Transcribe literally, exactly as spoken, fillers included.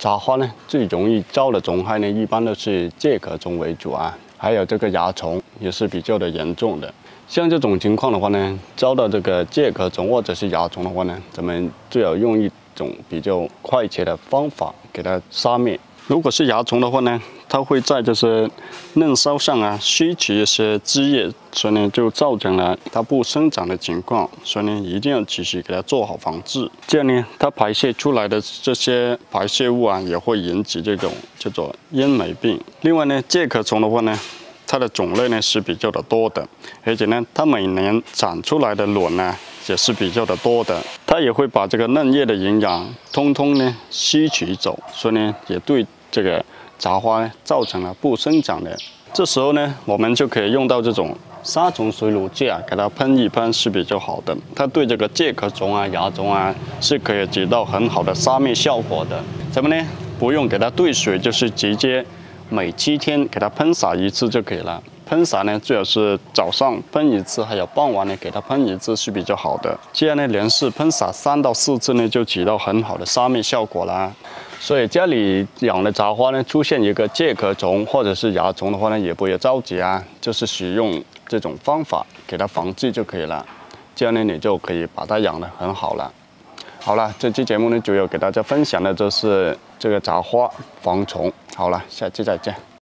杂花呢，最容易招的虫害呢，一般都是介壳虫为主啊，还有这个蚜虫也是比较的严重的。像这种情况的话呢，招到这个介壳虫或者是蚜虫的话呢，咱们最好用一种比较快捷的方法给它杀灭。如果是蚜虫的话呢，它会在就是嫩梢上啊吸取一些汁液，所以呢就造成了它不生长的情况，所以呢一定要及时给它做好防治。这样呢，它排泄出来的这些排泄物啊，也会引起这种叫做烟霾病。另外呢，介壳虫的话呢，它的种类呢是比较的多的，而且呢，它每年长出来的卵呢也是比较的多的，它也会把这个嫩叶的营养通通呢吸取走，所以呢也对这个杂花造成了不生长的。这时候呢，我们就可以用到这种杀虫水乳剂啊，给它喷一喷是比较好的。它对这个介壳虫啊、蚜虫啊是可以起到很好的杀灭效果的。咱们呢不用给它兑水，就是直接每七天给它喷洒一次就可以了。喷洒呢，最好是早上喷一次，还有傍晚呢给它喷一次是比较好的。这样呢，连续喷洒三到四次呢，就起到很好的杀灭效果啦。所以家里养的杂花呢，出现一个介壳虫或者是蚜虫的话呢，也不要着急啊，就是使用这种方法给它防治就可以了。这样呢，你就可以把它养得很好了。好了，这期节目呢，主要给大家分享的就是这个杂花防虫。好了，下期再见。